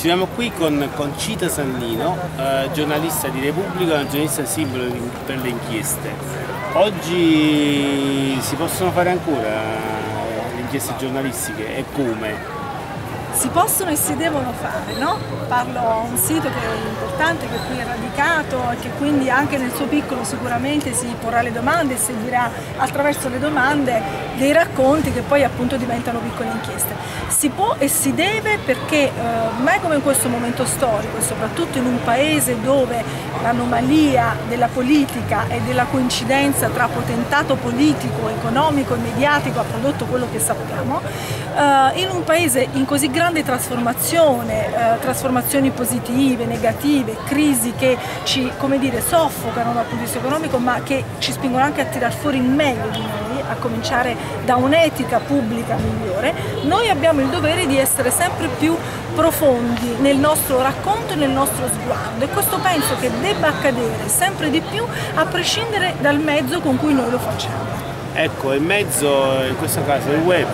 Ci troviamo qui con Conchita Sannino, giornalista di Repubblica, una giornalista simbolo per le inchieste. Oggi si possono fare ancora le inchieste giornalistiche e come? Si possono e si devono fare, no? Parlo a un sito che è importante, che qui è radicato e che quindi anche nel suo piccolo sicuramente si porrà le domande e seguirà attraverso le domande dei racconti che poi appunto diventano piccole inchieste. Si può e si deve perché mai come in questo momento storico e soprattutto in un paese dove l'anomalia della politica e della coincidenza tra potentato politico, economico e mediatico ha prodotto quello che sappiamo, in un paese in così grande trasformazione, trasformazioni positive, negative, crisi che ci, come dire, soffocano dal punto di vista economico ma che ci spingono anche a tirar fuori il meglio di noi, a cominciare da un'etica pubblica migliore, noi abbiamo il dovere di essere sempre più profondi nel nostro racconto e nel nostro sguardo e questo penso che debba accadere sempre di più a prescindere dal mezzo con cui noi lo facciamo. Ecco, il mezzo in questo caso è il web.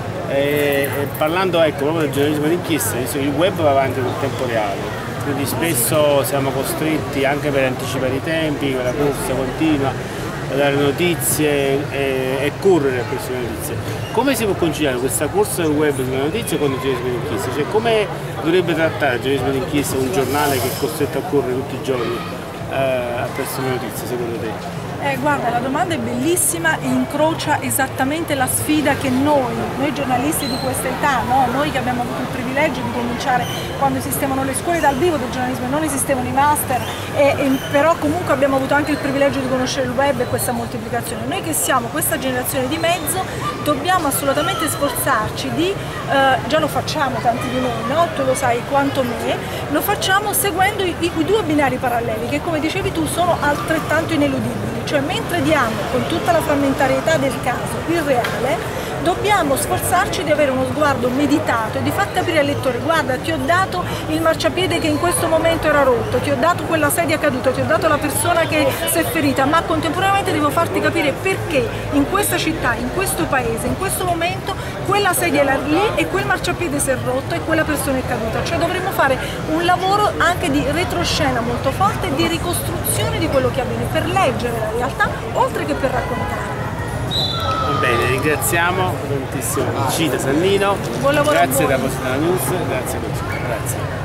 Parlando proprio del giornalismo d'inchiesta, il web va avanti col tempo reale, quindi spesso siamo costretti anche per anticipare i tempi, la corsa continua, a dare notizie e correre a queste notizie. Come si può conciliare questa corsa del web sulle notizie con il giornalismo d'inchiesta? Cioè, come dovrebbe trattare il giornalismo d'inchiesta un giornale che è costretto a correre tutti i giorni appresso le notizie, secondo te? Guarda, la domanda è bellissima e incrocia esattamente la sfida che noi giornalisti di questa età, no? Noi che abbiamo avuto il privilegio di cominciare quando esistevano le scuole dal vivo del giornalismo e non esistevano i master, però comunque abbiamo avuto anche il privilegio di conoscere il web e questa moltiplicazione. Noi che siamo questa generazione di mezzo dobbiamo assolutamente sforzarci di, già lo facciamo tanti di noi, no? Tu lo sai quanto me, lo facciamo seguendo i due binari paralleli che come dicevi tu sono altrettanto ineludibili. Cioè mentre diamo con tutta la frammentarietà del caso il reale, dobbiamo sforzarci di avere uno sguardo meditato e di far capire al lettore: guarda, ti ho dato il marciapiede che in questo momento era rotto, ti ho dato quella sedia caduta, ti ho dato la persona che si è ferita, ma contemporaneamente devo farti capire perché in questa città, in questo paese, in questo momento quella sedia era lì e quel marciapiede si è rotto e quella persona è caduta. Cioè dovremmo fare un lavoro anche di retroscena molto forte e di ricostruzione di quello che avviene per leggere la realtà oltre che per raccontare. Va bene, ringraziamo tantissimo Conchita Sannino. Buon lavoro. Grazie da Positano News, grazie Conchita, grazie.